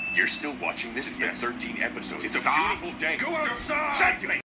You're still watching this? It's been 13 episodes. It's a beautiful day. Go outside! Shut you